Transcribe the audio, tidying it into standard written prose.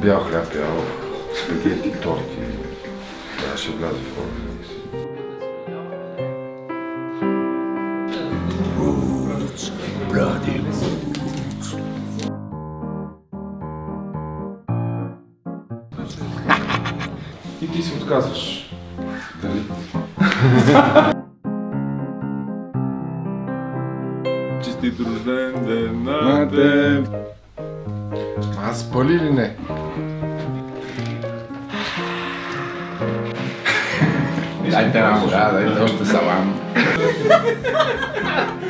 Бял хляб, спагети, торти. Да, ще вляза в форма. Bloody roots. И ти се отказваш. Дали? Честит рожден ден на теб! Аз пали ли не? Дайте нам, дайте още салам.